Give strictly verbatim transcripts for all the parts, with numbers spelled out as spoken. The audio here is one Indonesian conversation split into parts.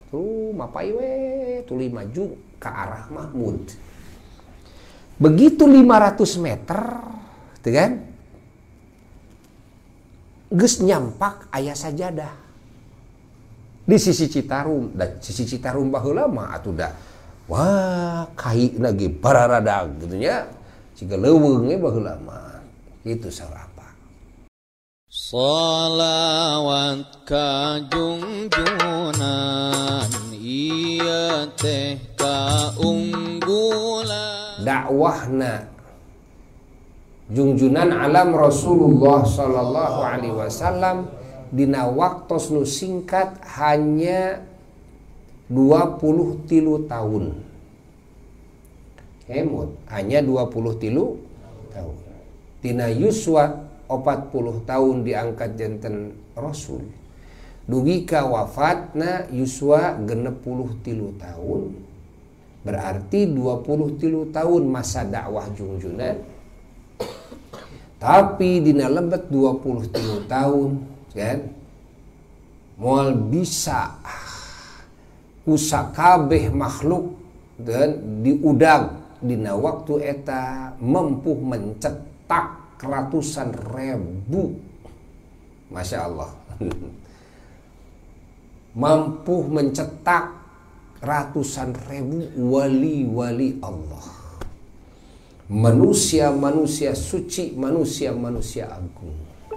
tuh mapai we tuluy maju ke arah Mahmud. Begitu lima ratus meter tuh kan geus nyampak aya sajadah di sisi Citarum. Dan sisi Citarum baheula mah atuh da wah kai lagi bararadag gitu nya siga leuweung ge baheula mah kitu sarapa. Shalawat ka junjunan ieu teh kaunggulan dakwahna junjunan alam Rasulullah sallallahu alaihi wasallam dina waktos nu singkat hanya dua puluh tilu tahun. Hemut hanya dua puluh tilu tahun. Dina yuswa opat puluh tahun diangkat janten Rasul. Dugi ka wafatna yuswa genep puluh tilu tahun. Berarti dua puluh tilu tahun masa dakwah junjunan. Tapi dina lebet dua puluh tilu tahun kan moal bisa usakabeh makhluk dan diudag dina waktu eta mampu mencetak ratusan ribu, Masya Allah. Mampu mencetak ratusan ribu wali-wali Allah, manusia-manusia suci, manusia-manusia agung,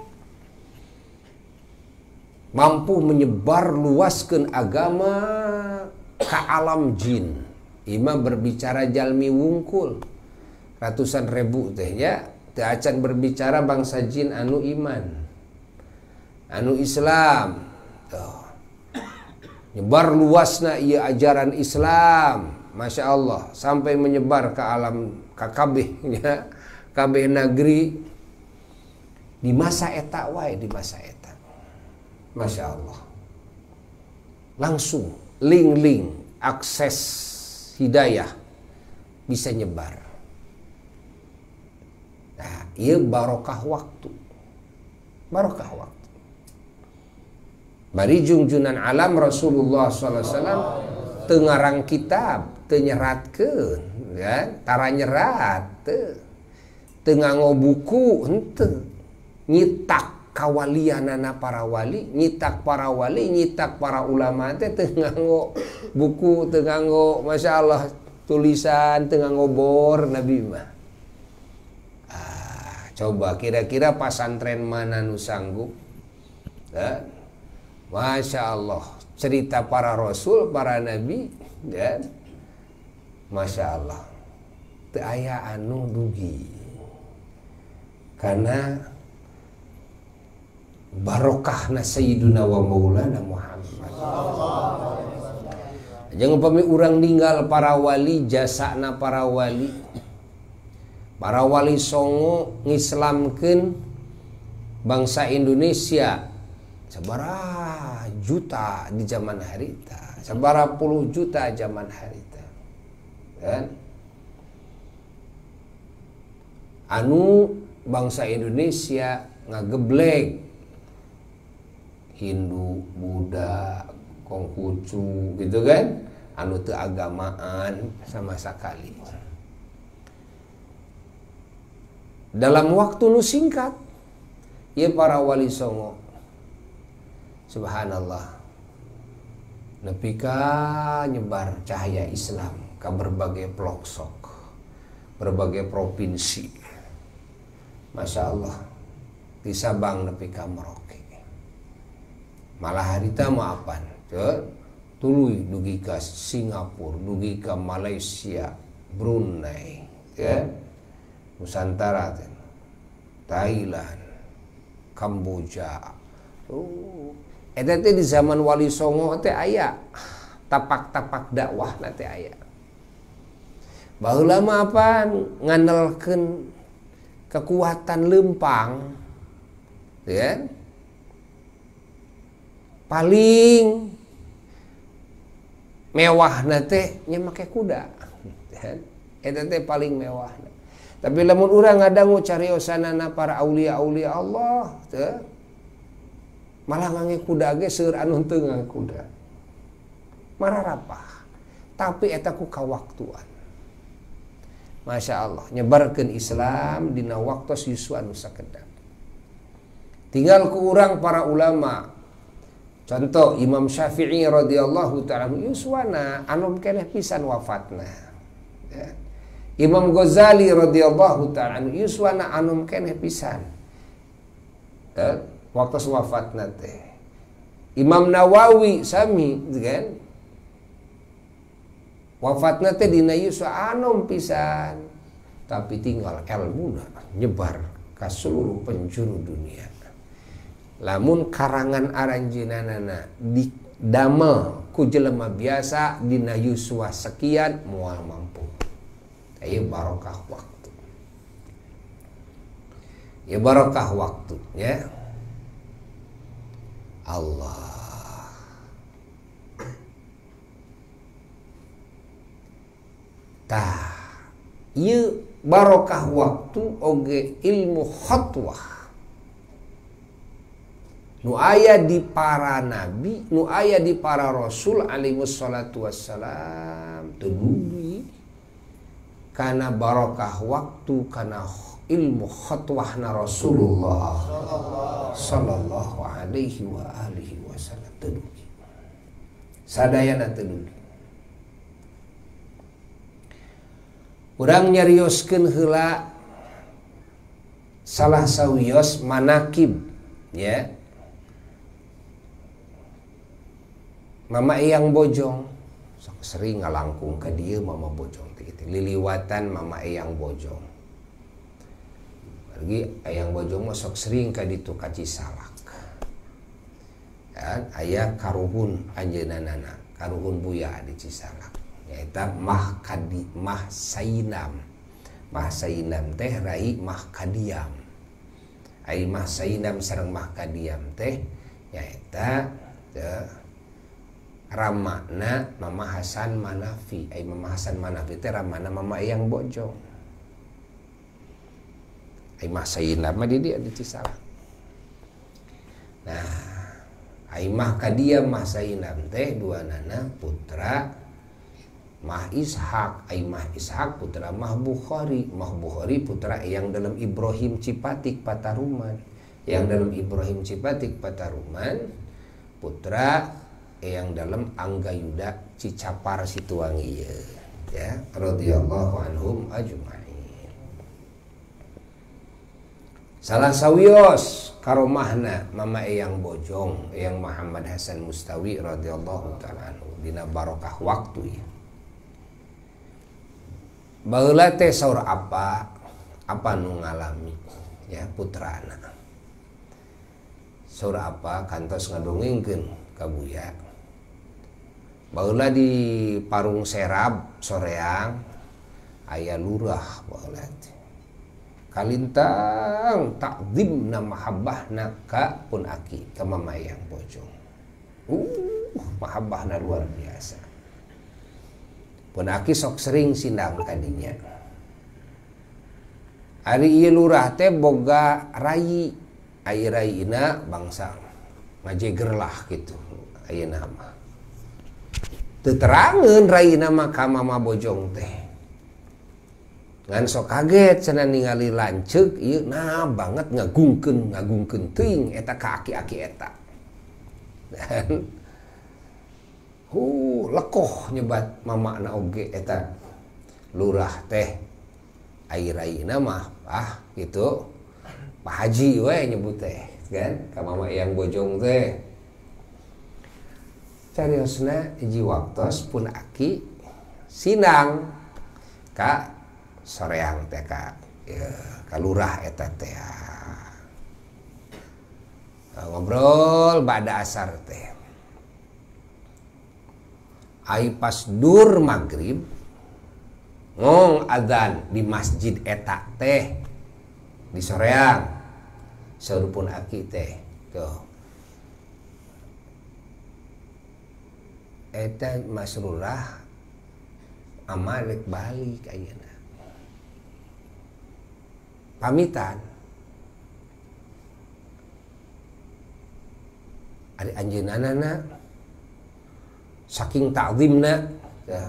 mampu menyebar luaskan agama ke alam jin. Imam berbicara jalmi wungkul ratusan ribu teh ya, teu acan berbicara bangsa jin anu iman, anu Islam. Tuh. Nyebar luasna ieu ajaran Islam, Masya Allah, sampai menyebar ke alam kakabeh ya, kabeh negeri di masa eta wae, di masa eta. Masya Allah. Langsung link-link akses hidayah bisa nyebar. Nah, ieu barokah waktu. Barokah waktu. Bari junjunan alam Rasulullah sallallahu alaihi wasallam teu ngarang kitab, teu nyeratkeun, ya, tara nyerat, teu. Teu nganggo buku, henteu. Nyitak kawalianana para wali, nyitak para wali, nyitak para ulama teh teu nganggo buku, teu nganggo Masya Allah tulisan, teu nganggo bor Nabi mah. Ah, coba kira-kira pasantren mana nu sanggup? Ya. Masya Allah, cerita para rasul, para nabi, dan Masya Allah, teu aya anu dugi, karena barokahna Sayyiduna wa Maulana Muhammad. Jangan upami urang ninggal para wali, jasana para wali, para wali songo ngislamkeun bangsa Indonesia. Sabaraha juta di zaman harita, sabaraha puluh juta zaman harita, kan? Anu bangsa Indonesia ngageblek Hindu, Buddha, Konghucu, gitu kan? Anu teu agamaan sama sekali. Dalam waktu nu singkat, ya para wali songo, subhanallah, nepi ka nyebar cahaya Islam ke berbagai pelosok, berbagai provinsi. Masya Allah, di Sabang nepi ka Merauke. Malah harita maapan, tuluy dugi ka Singapura, dugi ka Malaysia, Brunei, ya, Nusantara, Thailand, Kamboja. Oh. Eta teh di zaman Wali Songo teh aya tapak-tapak dakwah na teh aya. Baheula mah apa ngandelkeun kekuatan lempang, ya. Paling mewah na teh nya make kuda. Eta teh paling mewah. Tapi lamun urang ngadangu cariosanana para aulia-aulia Allah, teh malah ngangge kuda ge seueur anu teu ngangge kuda. mararapah tapi eta ku kawaktuan. Masya Allah, nyebarkan Islam dina waktos yuswa nu sakedap. Tinggal ku urang para ulama. Contoh Imam Syafi'i radhiyallahu ta'ala yuswana anom keneh pisan wafatna. Ya. Imam Ghazali radhiyallahu ta'ala yuswana anom keneh pisan. Ya, waktos wafatna teh. Imam Nawawi sami kan wafatna teh dina yuswa anom pisan, tapi tinggal ilmuna nyebar ka seluruh penjuru dunia. Lamun karangan aranjeunana di damel ku jelema biasa dina yuswa sekian moal mampu. Aya barokah waktu. Ya barokah waktu ya. Allah tah ieu barokah waktu oge ilmu khotwah nu aya di para nabi, nu aya di para rasul alaihi wassalatu wassalam tuluy kana barokah waktu kana ilmu khotwahna Rasulullah sallallahu alaihi wa alihi wasallam tuluy sadayana tuluy. Urang nyarioskeun heula salah sawios manakib ya. Mama Eyang Bojong sok sering ngalangkung ka dieu Mama Bojong teh gitu. Liliwatan Mama Eyang Bojong. Lagi Eyang Bojong mah sok sering ka ditu ka Cisalak. Kan aya karuhun anjeunana, karuhun buya di Cisalak. Eta mah kadi mah sainam. Mah sainam teh rai mah kadiam. Ai mah sainam sareng mah kadiam teh nyaeta teh ramana Mama Hasan Manafi. Ai Mama Hasan Manafi teh ramana Mama Eyang Bojong. Ai mah sainam mah di dia di Cisalak. Nah, ai mah kadiam mah sainam teh duanana putra Mah Ishak, ai Mah Ishak putra Mah Bukhari, Mah Bukhari putra yang dalam Ibrahim Cipatik Pataruman, yang dalam Ibrahim Cipatik Pataruman putra yang dalam Anggayuda Cicapar Situangi ya, radhiyallahu anhum ajmain. Salah sawios karomahna Mama Eyang Bojong, Eyang Muhammad Hasan Mustawi radhiyallahu ta'ala anhu dina barokah waktu ya. Baheula teh saur apa apa nu ngalami ya putrana. Saur apa kantos ngadongengkeun ka buya. Baheula di Parung Serab soreang aya lurah baheula teh. Kalintang takzimna mahabbahna ka pun aki ka Mama Eyang Bojong. Uh, mahabbahna luar biasa. Pun aki sok sering sindang kadinya. Ari ieu lurah teh boga rai, ai raina bangsa ngajeger lah gitu. Ayeuna mah. Teu terangeun raina mah ka Mama Bojong teh. Ngan sok kaget cenah ningali lanceuk ieu nah banget ngagungkeun ngagungkeun teuing eta ka aki-aki eta. Dan Hu lekoh nyebat mamana oge eta lurah teh ai raina mah ah gitu Pak Haji we nyebut teh kan ka Mama Eyang Bojong teh cariosna hiji waktos pun aki sinang ka soreang teh ka ya, ka lurah eta teh ngobrol bada asar teh. Ai pas dur maghrib ngong adzan di masjid eta teh di soreang saurupun aki teh tuh eta masrurah amalek balik ayeuna pamitan ari anjeunana saking ta'zimna ya.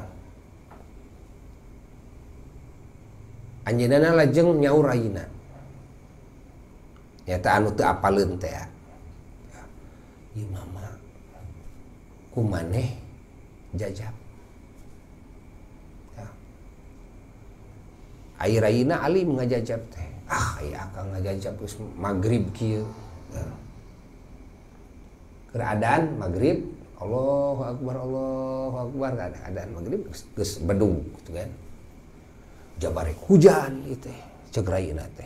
Anjeunna lajeng nyaur ayeuna nyata anu teu apaleun teh ya. Ieu mama kumaneh jajab ya. Air ayeuna alim ngajajab teh ah aya akang ngajajab geus magrib kieu ya. Keadaan magrib Allahu Akbar Allahu Akbar keadaan magrib geus bedug gitu kan. Jabarek hujan itu cek rayeuna teh.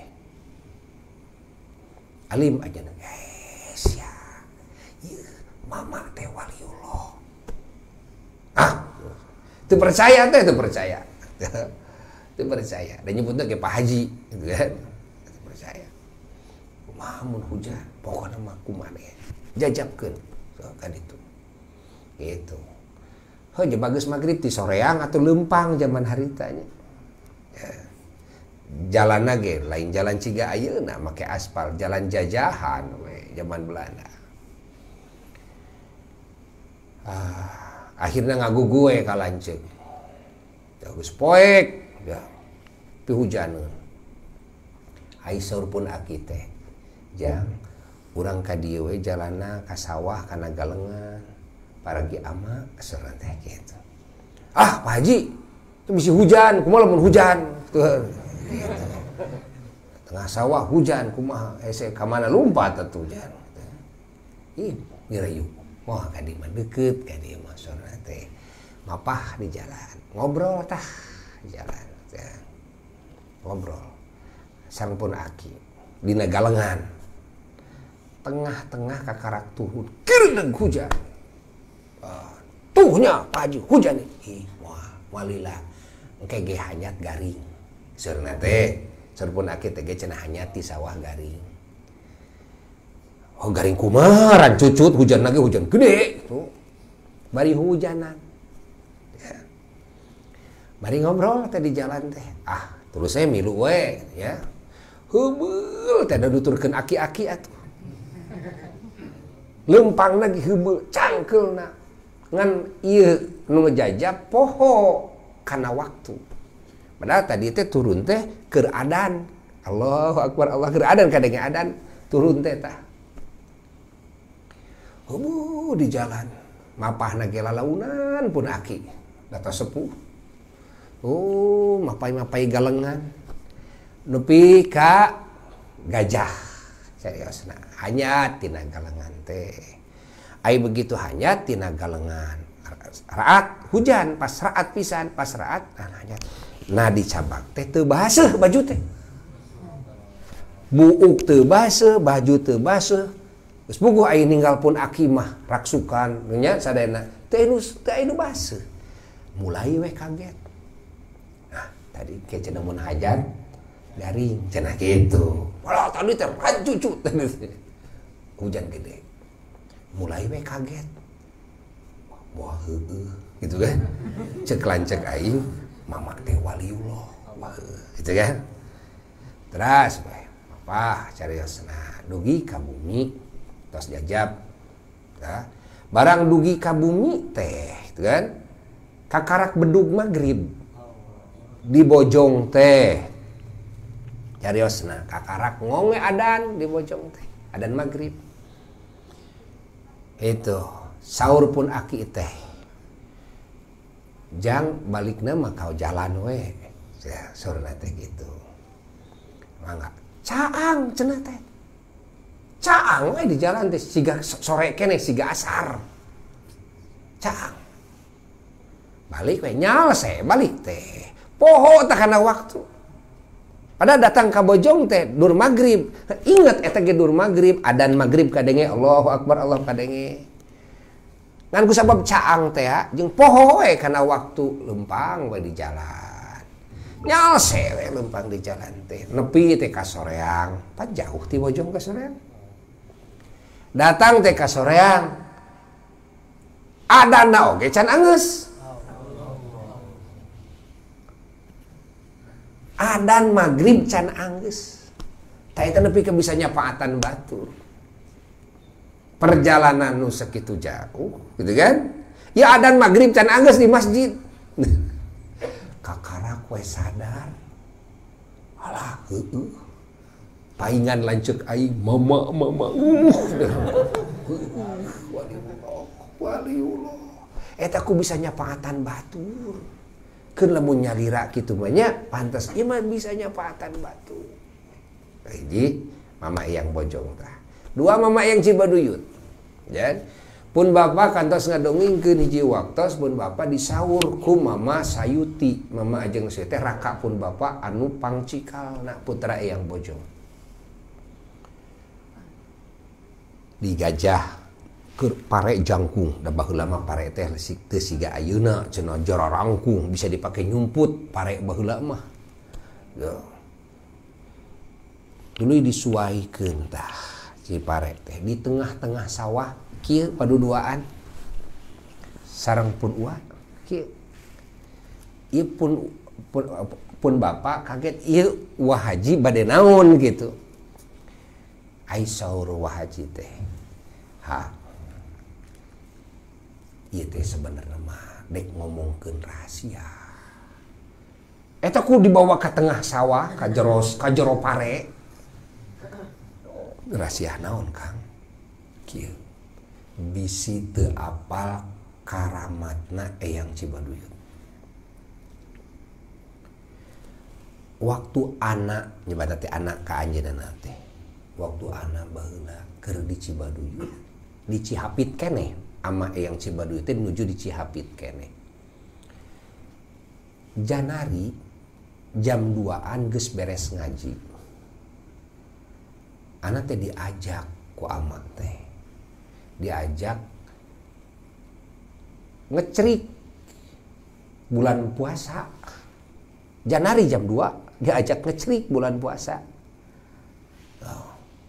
Alim aja na guys ya. Ieu mama teh waliullah. Ah. Teu percaya teh teu percaya. Teu percaya. Dan nyebutna ge Pak Haji gitu kan. Teu percaya. Kumaha mun hujan pokona mah kumaneh jajabkeun so kan itu. Gitu. Heuh bagus magrib ti soreang atau lempang zaman harita nya. Ya. Jalan ge lain jalan ciga ayeuna make aspal, jalan jajahan we zaman Belanda. Ah, akhirnya ngagugu we ka lanceuk. Geus poek ya. Pi hujaneun. Ai saur pun aki teh. Jang urang ka dieu we jalanna ka sawah kana galengan. Paragi ama keseran teh kitu. Ah, Pak Haji, itu bisa hujan, kumaha lamun hujan. Tuh. Gitu. Tengah sawah hujan kumaha ese ka mana lompat atuh hujan. Ih, ngirayu. Moh ka dieu mah deukeut ka dieu mah sora teh. Mapah di jalan, ngobrol tah di jalan. Ya. Ngobrol. Sang pun aki dina galengan. Tengah-tengah kakarak turun, kereudeg hujan. Uh, tuhnya Pak Haji hujan ih wah walilah engke ge hanyat garing. Seurna teh, saur pun aki teh ge cenah hanyat ti sawah garing. Oh garing kumaha ran cucut hujan lagi hujan gede tuh. Bari hujanan. Ya. Bari ngobrol teh di jalan teh. Ah, terus saya milu we ya. Heubeul teh da nuturkeun aki-aki atuh. Lempang lagi heubeul cangkeulna. Ngan ieu nu ngajajab poho kana waktu. Padahal tadi teh turun teh keur adan. Allahu Akbar Allah keur adan kadenge adan turun teh tah. Heubuh di jalan. Mapahna ge lalaunan pun aki. Data sepuh. Oh, mapai-mapai galengan. Nepi ka gajah. Seriusna. Hanyat tina galengan teh. Ai begitu hanyat tina galengan. Raat hujan pas raat pisan pas raat nah hanyat. Nah dicabak teh teu baseuh baju teh. Buuk teu baseuh, baju teu baseuh. Geus puguh ai ninggal pun aki mah raksukan nya sadayana teu anu teu anu baseuh. Mulai we kaget. Nah, tadi ke cenah mun hajan garing cenah kitu. Walah tadi teh rancucu hujan gede. Mulai we kaget. Wah heueuh gitu kan. Cek lancek aing mama teh waliullah. Wah, gitu kan. Terus we apa cariosna dugi ka bumi tos jajab. Ya. Barang dugi ka bumi teh, gitu kan. Kakarak bedug magrib. Di bojong teh. Cariosna kakarak ngonge adan di bojong teh. Adan magrib. Itu saur pun aki teh jang balikna mah kau jalan we ya saurna teh gitu mangga caang cenah teh caang we di jalan teh siga sore keneh siga asar caang balik we nyalse balik teh poho teh kana waktu pada datang ka bojong teh dur magrib inget eta ge dur magrib adan magrib kadenge Allahu Akbar Allah kadenge ngan ku sabab caang teh jeung poho we kana waktu lempang we di jalan nyalse we lempang di jalan teh nepi teh ka soreang pan jauh ti bojong ka soreang datang teh ka soreang adana oge can angeus adan magrib can anggeus tah eta nepi ka bisa nyapaatan batur perjalanan nu sakitu jauh gitu kan Ya adan maghrib can angges di masjid. Kakarak we sadar. Alah heueuh. Paingan lanceuk aing mama mama. Uh. Waliullah. Waliullah. Eta ku bisa nyapaatan batur. Keun lamun nyalira kitu mah nya pantes ieu mah bisa nyapaatan batur. Hiji mama yang bojong tah. Dua mama yang Cibaduyut. Ya. Pun bapa kantos ngadongengkeun hiji waktos pun bapa disaur ku mama Sayuti. Mama Ajeng Sayuti teh raka pun bapa anu pangcikalna putra eyang bojong. Di Gajah ke pare jangkung da baheula mah pare teh teu siga ayeuna cenah jara rangkung bisa dipakai nyumput pare baheula mah. Ya. Tuluy disuaikeun tah si pare teh di tengah-tengah sawah kieu paduduaan sareng pun uwa kieu. Ieu pun pun, pun bapa kaget ieu uwa haji bade naon gitu. Ai saur uwa haji teh. Ha. Ieu teh sebenarnya mah dek ngomongkeun rahasia. Eta ku dibawa ke tengah sawah ka jero ka jero pare. Rahasia naon Kang? Kieu. Bisi teu apal karamatna eyang Cibaduyut. Waktu anak nyebata teh anak ka anjeunna teh. Waktu anak baheula keur di Cibaduyut, di Cihapit keneh. Ama eyang Cibaduyut teh nuju di Cihapit kene. Janari jam duaan geus beres ngaji. Ana teh diajak ku ama teh. Diajak ngecerik bulan puasa. Janari jam dua diajak ngecerik bulan puasa. Oh.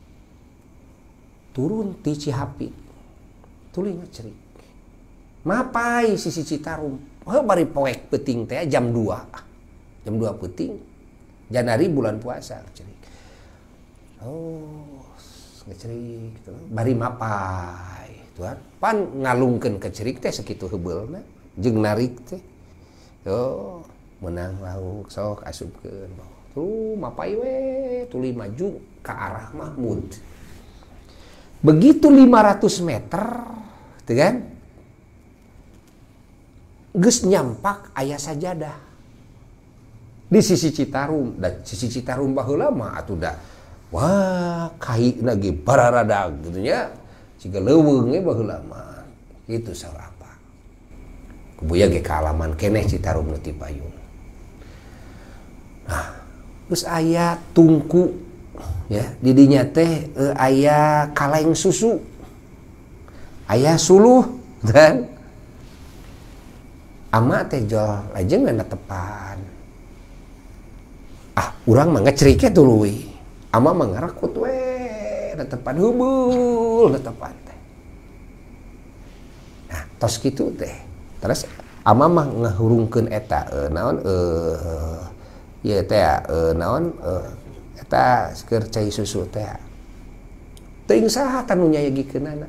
Turun ti Cihapit. Tuluy ngecerik. Mapai sisi Citarum. Heuh bari poek peuting teh jam dua. Jam dua peuting. Janari bulan puasa ngecerik. Oh, ngecerik gitu. Bari mapai, tuan. Pan ngalungkeun kecerik teh sakitu heubeulna jeung narik teh. Oh, menang lauk sok asupkeun. Tuh mapai we tuluy maju ke arah Mahmud. Begitu lima ratus meter gitu kan, geus nyampak aya sajadah di sisi Citarum. Dan sisi Citarum baheula mah atuh da wah kaina ge bararadag gitu nya siga leuweung ge baheula mah kitu saur apa kubuya ge kaalaman keneh Citarum nu ti payung. Nah geus aya tungku ya di dinya teh e, aya kaleng susu, aya suluh dan ama teh jol lajeng ngana tepan. Ah urang mah ngecrike tuluy, ama mah ngarakut we na tepan heubeul na tepan teh. Nah tos kitu teh terus ama mah ngahurungkeun eta e, naon e, ieu teh e, naon e, eta keur cai susu teh teuing saha tanu nyayagikeunana.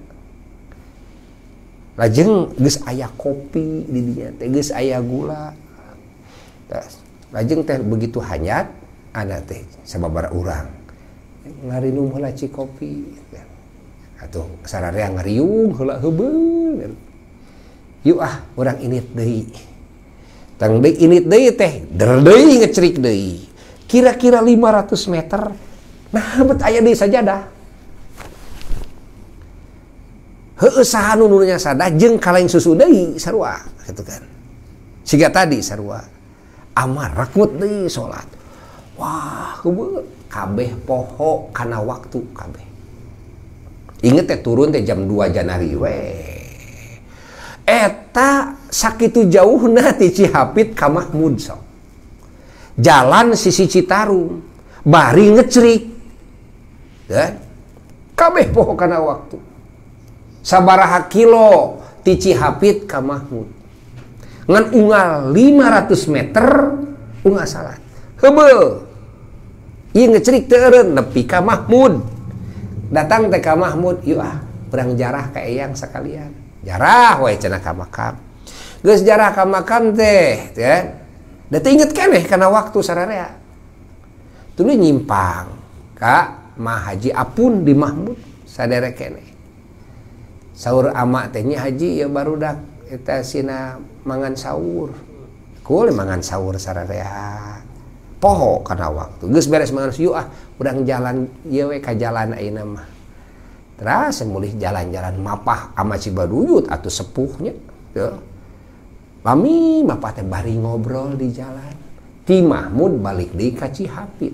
Lajeng geus aya kopi di dinya teh geus aya gula. Lajeng teh begitu hanyat ana teh sababaraha urang ngarinum heula ci kopi atuh sararea ngariung heula heubeul. Yuk ah urang init deui. Tang deui init deui teh der deui ngecerik deui. Kira-kira lima ratus meter, nah bet aya deui sajadah. Heueuh saha nu nunya sadah jeung kaleng susu deui sarua gitu kan. Siga tadi sarua. Amar rakut deui salat. Wah, heubeul kabeh poho kana waktu kabeh. Inget teh turun teh jam dua Janari we. Eta sakitu jauhna ti Cihapit ka Mahmud sok. Jalan sisi Citarum bari ngecerik ya kabeh poho kana waktu sabaraha kilo ti Cihapit ka Mahmud ngan unggal lima ratus meter unggal salat heubeul ieu ngecerik teu eureun nepi ka Mahmud datang teh ka Mahmud yuk ah urang jarah ka eyang sakalian jarah we cenah ka makam geus jarah ka makam teh ya. Da teu inget keneh kana waktu sararea. Tuluy nyimpang ka Mah Haji Apun di Mahmud saderek keneh. Saur ama teh nya haji ya barudak eta sina mangan sahur. Kul mangan sahur sararea. Poho kana waktu. Geus beres mangan sahur ah urang jalan ieu we ka jalan ayeuna mah. Terus mulih jalan-jalan mapah ama Cibaduyut atuh sepuhnya. Tuh. Lami mapah teh bari ngobrol di jalan. Ti Mahmud balik deui ka Cihapit.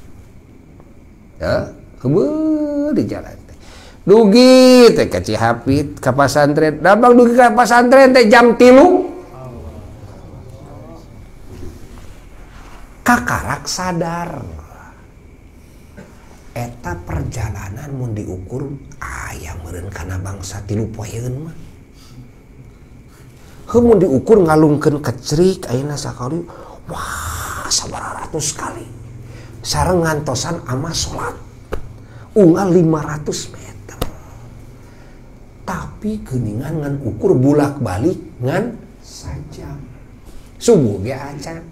Ya, kebeu di jalan teh. Dugi teh ka Cihapit ka pasantren. Dabang dugi ka pasantren teh jam tilu. Kakarak sadar. Eta perjalanan mun diukur aya meureun kana bangsa tilu poeun mah. Heuh mun diukur ngalungkeun kecrik ayeuna sakali wah sabaraha ratus kali. Sareng ngantosan ama salat. Unggal lima ratus meter. Tapi geuningan ngan ukur bulak-balik ngan sajam. Subuh ge acan.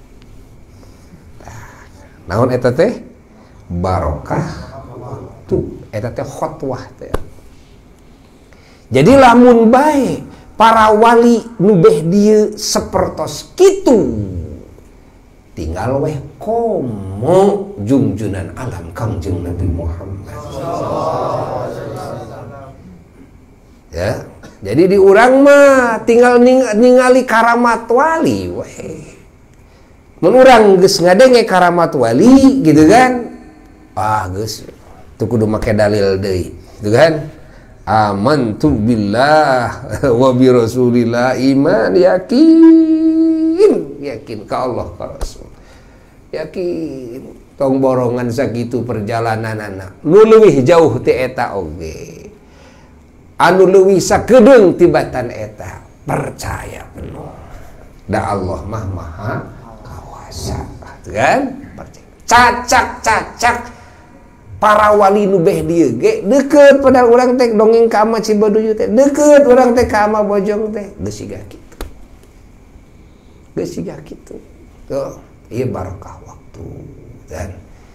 Nah, naon eta teh? Barokah tuh eta teh khotwah teh. Jadi lamun bae para wali nu beh dieu sapertos kitu tinggal weh komo junjunan alam Kangjeng Nabi Muhammad. Ya, jadi di urang mah tinggal ning ningali karamat wali weh. Mun urang geus ngadenge karamat wali gitu kan. Ah geus teu kudu make dalil deui gitu kan. Amantu billah wa bi rasulillah, iman yakin yakin ka Allah ka Rasul. Yakin tong borongan sakitu perjalanan anak nu leuwih jauh ti eta oge. Anu leuwih sakedeung tibatan eta percaya penuh. Da Allah mah maha kawasa kan? Percaya. Cacak-cacak para wali nu beh dieu ge deukeut pada urang teh dongeng ka ama Cibaduyut teh deukeut urang teh ka ama Bojong teh geus siga kitu geus siga kitu tuh ieu barokah waktu dan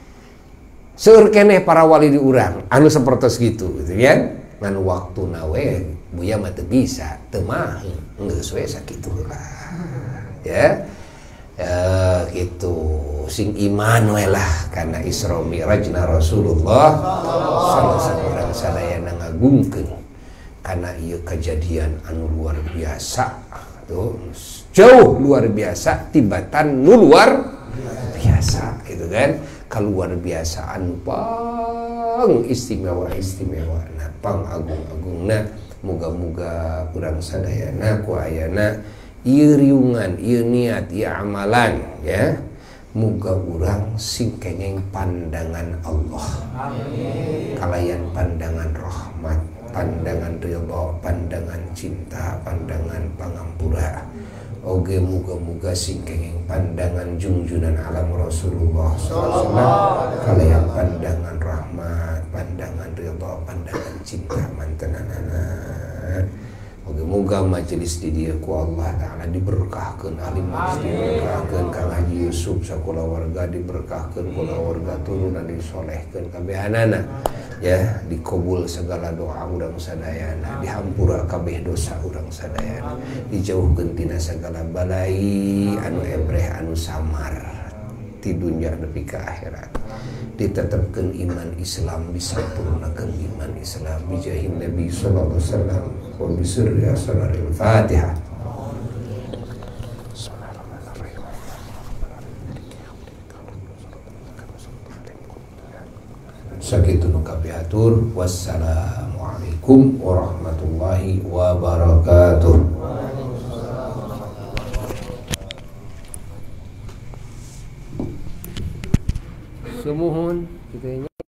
seueur keneh para wali di urang anu sapertos kitu gitu ya ngan waktuna we buya mah teu bisa teu mah geus we sakitu lah ya. Ya gitu sing iman we lah karena Isra Mi'rajna Rasulullah sallallahu alaihi wasallam sadayana ngagungkeun karena ieu kejadian anu luar biasa tuh jauh luar biasa tibatan nu luar biasa gitu kan kaluar biasaan pang istimewa istimewa nah pang agung-agungna muga-muga urang sadayana ku ayana ieu riungan, ieu niat, ieu amalan ya. Muga urang sing kengeng pandangan Allah. Amin. Kalayan pandangan rahmat, pandangan ridha, pandangan cinta, pandangan pangampura. Oge muga-muga sing kengeng pandangan junjunan alam Rasulullah sallallahu alaihi wasallam. Kalayan pandangan rahmat, pandangan ridha, pandangan cinta mantenanana. Moga majelis di dia ku Allah Ta'ala diberkahkan, alim diberkahkan, Kang Haji Yusuf sakula warga diberkahkan, kula warga turunan disolehkan kabehanana ya, dikabul segala doa urang sadayana, dihampura kabeh dosa urang sadayana, dijauhkeun tina segala balai anu ebreh anu samar ti dunya nepi ka akhirat, ditetepkeun iman Islam, disampurnakeun iman Islam bijahin Nabi sallallahu alaihi wasallam wa bisirri asraril Fatihah. Sakitu nu kabeh atur wassalamualaikum warahmatullahi wabarakatuh.